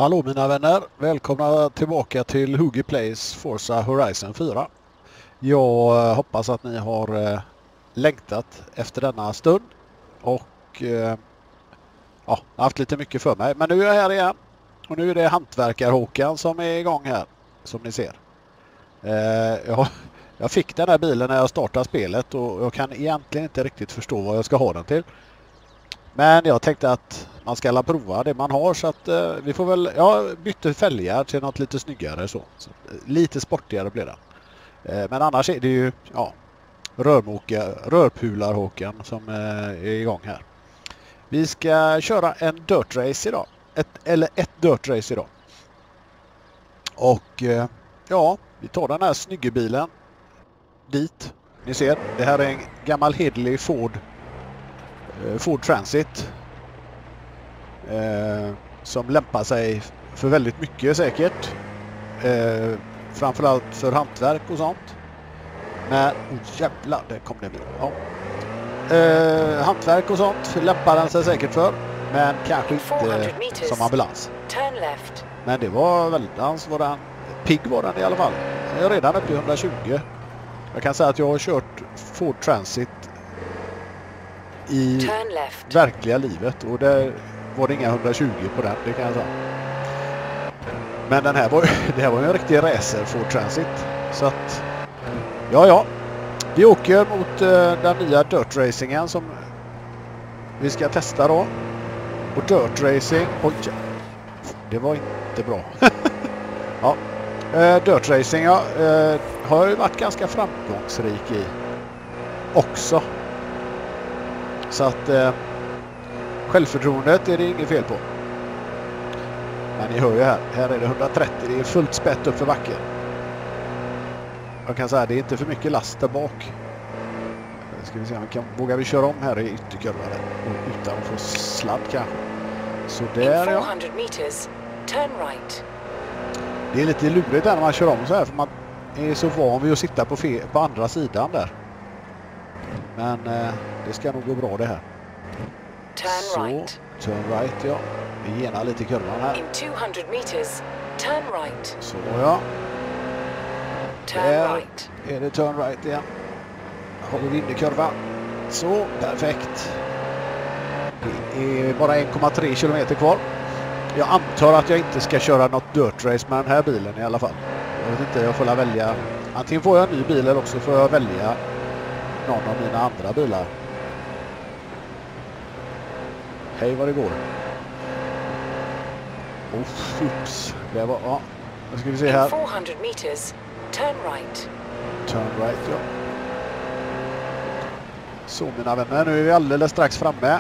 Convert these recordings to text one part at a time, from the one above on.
Hallå mina vänner, välkomna tillbaka till Huggy Plays Forza Horizon 4. Jag hoppas att ni har längtat efter denna stund och haft lite mycket för mig. Men nu är jag här igen och nu är det hantverkar-Håkan som är igång här, som ni ser. Jag fick den här bilen när jag startade spelet och jag kan egentligen inte riktigt förstå vad jag ska ha den till. Men jag tänkte att man ska alla prova det man har, så att vi får väl, jag bytte fälgar till något lite snyggare så lite sportigare blir det. Men annars är det ju rörpular Håkan som är igång här. Vi ska köra en dirt race idag, ett dirt race idag. Och vi tar den här snyggebilen dit. Ni ser, det här är en gammal hederlig Ford Transit som lämpar sig för väldigt mycket säkert, framförallt för hantverk och sånt. Men jävlar, det kom det med. Hantverk och sånt lämpar den sig säkert för, men kanske inte som ambulans. Men det var väldigt, pigg var den i alla fall. Jag är redan uppe i 120. Jag kan säga att jag har kört Ford Transit i verkliga livet och det var det inga 120 på den, det kan jag säga. Men det här var en riktig racer Ford Transit. Så att vi åker mot den nya dirt racingen som vi ska testa då. Och dirt racing, det var inte bra. Dirt racing har ju varit ganska framgångsrik i också. Så att självförtroendet är det inget fel på. Men ni hör ju här är det 130, det är fullt spett upp för backen. Jag kan säga att det är inte för mycket last där bak. Ska vi se om vågar vi köra om här i ytterkurvan utan att få sladd kanske. Så där ja. Det är lite lurigt där när man kör om så här, för man är så van vid att sitta på andra sidan där. Men det ska nog gå bra det här. Turn right, ja. Vi genar lite i kurvan här. In 200 meters, turn right. Så ja. Turn right. Är det turn right igen. Har vi in i kurvan. Så, perfekt. Det är bara 1,3 kilometer kvar. Jag antar att jag inte ska köra något dirt race med den här bilen i alla fall. Jag vet inte, jag får välja. Antingen får jag en ny bil eller också får jag välja någon av mina andra bilar. Hej vad det går. Oops. Det var, nu ska vi se här. 400 meters, turn right. Turn right, ja. Så mina vänner, nu är vi alldeles strax framme.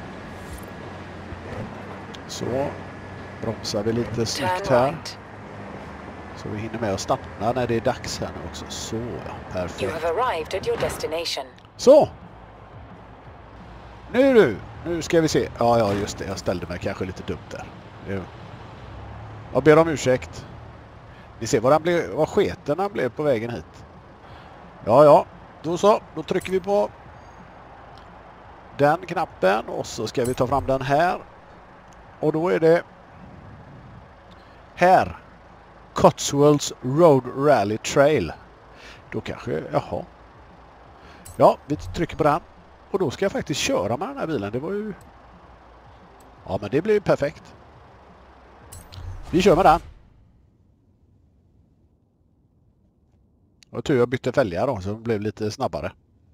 Så bromsar vi lite snyggt här. Så vi hinner med att stanna när det är dags här nu också. Så, ja, perfekt. You have arrived at your destination. Så! Nu ska vi se. Ja, just det. Jag ställde mig kanske lite dumt där. Jag ber om ursäkt. Ni ser vad sketen han blev på vägen hit. Ja. Då så. Då trycker vi på den knappen och så ska vi ta fram den här. Och då är det här. Cotswolds Road Rally Trail. Då kanske, Ja, vi trycker på den. Och då ska jag faktiskt köra med den här bilen. Det var ju... Ja, men det blir ju perfekt. Vi kör med den. Och tur jag bytte fälgar då, så det blev lite snabbare.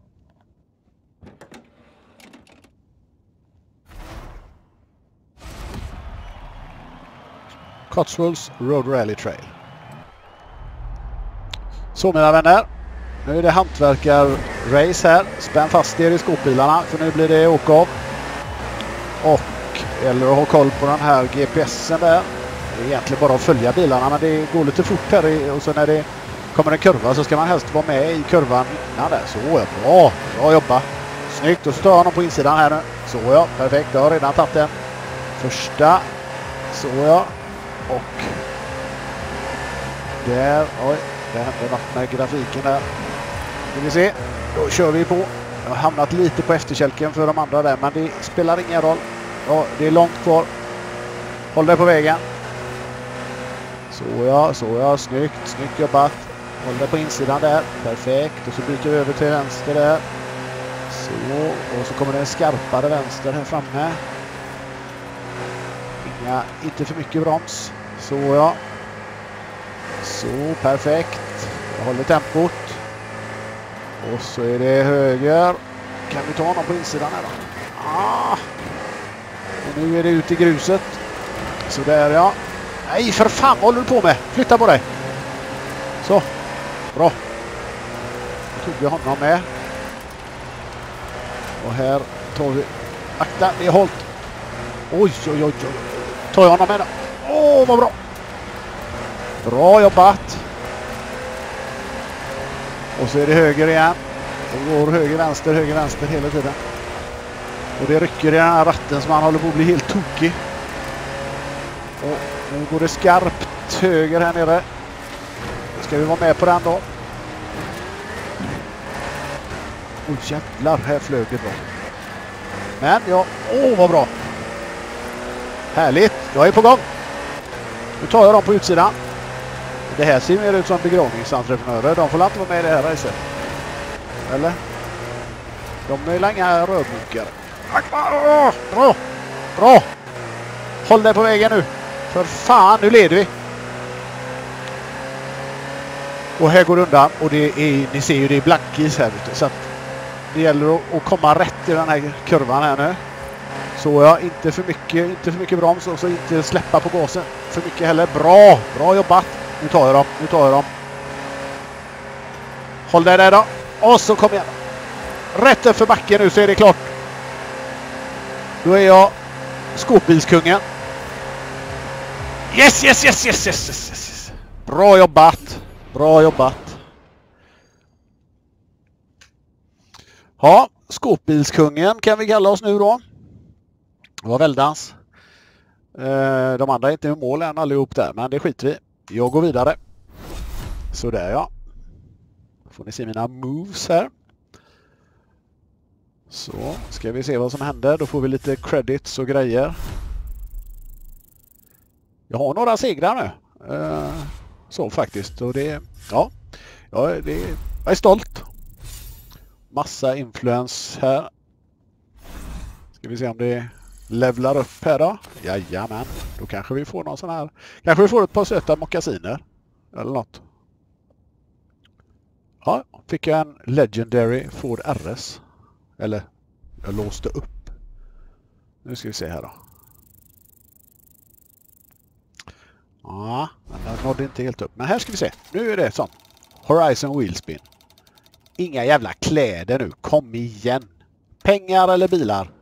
Cotswolds Road Rally Trail. Så mina vänner. Nu är det hantverkar-race här. Spänn fast er i skåpbilarna för nu blir det åka av. Eller att ha koll på den här GPSen där. Det är egentligen bara att följa bilarna, men det går lite fort här. Och så när det kommer en kurva så ska man helst vara med i kurvan innan där. Så ja, bra jobba. Snyggt, och så tar jag honom på insidan här nu. Så ja, perfekt. Jag har redan tagit den första. Så ja. Och där, det hände något med grafiken där. Ska vi se, då kör vi på. Jag har hamnat lite på efterkälken för de andra där, men det spelar ingen roll. Ja, det är långt kvar. Håll dig på vägen. Så ja, snyggt jobbat. Håller på insidan där, perfekt. Och så byter vi över till vänster där. Så, och så kommer det en skarpare vänster här framme. Inte för mycket broms. Så ja. Så, perfekt. Jag håller tempot. Och så är det höger. Kan vi ta honom på insidan här då? Och nu är det ut i gruset. Så där ja. Nej, för fan, vad håller du på med? Flytta på dig. Så, bra. Då tog vi honom med. Och här tar vi... Akta, det är hållt. Oj. Tar jag honom med då? Vad bra. Bra jobbat. Och så är det höger igen. Det går höger, vänster hela tiden. Och det rycker i den här ratten som han håller på att bli helt tokig. Och nu går det skarpt höger här nere. Ska vi vara med på den då? Jävlar, här flög det bra. Men ja, vad bra. Härligt, jag är på gång. Nu tar jag dem på utsidan. Det här ser mer ut som begravningsentreprenörer. De får inte vara med i det här racet. Eller? De är länge rödbokare. Bra. Håll dig på vägen nu. För fan, nu leder vi. Och här går det undan. Och det är, ni ser ju, det är blankis här ute. Så att det gäller att komma rätt i den här kurvan här nu. Så ja, inte för mycket broms och så inte släppa på gasen för mycket heller. Bra jobbat. Nu tar jag dem. Håll dig där då. Och så kom igen. Rätt upp för backen nu så är det klart. Då är jag skåpbilskungen. Yes. Bra jobbat. Ja, skåpbilskungen kan vi kalla oss nu då. Det var väldans. De andra är inte i mål än allihop där, men det skiter vi. Jag går vidare. Så där ja. Får ni se mina moves här. Så, ska vi se vad som händer. Då får vi lite credits och grejer. Jag har några segrar nu. Så faktiskt. Och det, jag är stolt. Massa influence här. Ska vi se om det levlar upp här då. Jajamän. Då kanske vi får någon sån här. Kanske vi får ett par söta mockasiner. Eller något. Ja, fick jag en Legendary Ford RS. Eller jag låste upp. Nu ska vi se här då. Ja, men jag nådde inte helt upp. Men här ska vi se. Nu är det sånt. Horizon Wheelspin. Inga jävla kläder nu. Kom igen. Pengar eller bilar?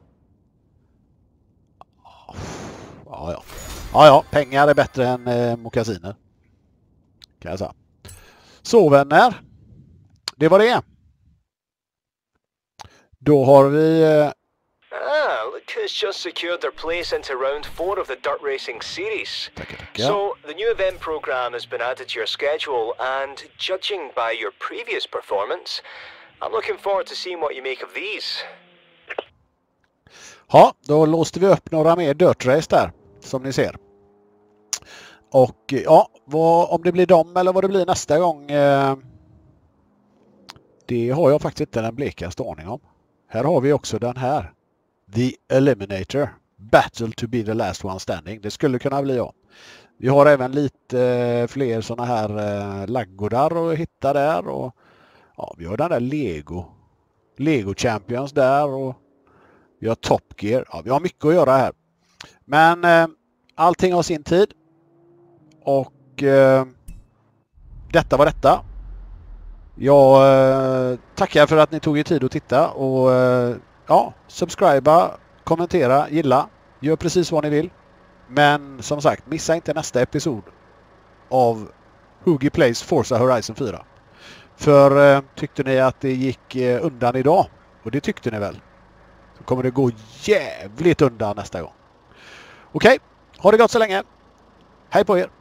Ja, pengar är bättre än mockasiner. Kan jag säga. Så vänner. Det var det. Då har vi... Look who's just secured their place into round 4 of the Dirt Racing Series. Tackar. So, the new event program has been added to your schedule, and judging by your previous performance, I'm looking forward to seeing what you make of these. Ja, då låste vi upp några mer Dirt Race där, som ni ser. Och ja, om det blir dem eller vad det blir nästa gång, det har jag faktiskt inte den blekaste aning om. Här har vi också den här. The Eliminator. Battle to be the last one standing. Det skulle kunna bli jag. Vi har även lite fler sådana här laggodar att hitta där. Och ja, vi har den där Lego Champions där. Och vi har Top Gear. Ja, vi har mycket att göra här. Men allting har sin tid. Och detta var detta. Jag tackar för att ni tog er tid att titta. Och ja, subscriba, kommentera, gilla. Gör precis vad ni vill. Men som sagt, missa inte nästa episod av Hoogie Plays Forza Horizon 4. För tyckte ni att det gick undan idag, och det tyckte ni väl, så kommer det gå jävligt undan nästa gång. Okej, ha det gott så länge. Hej på er!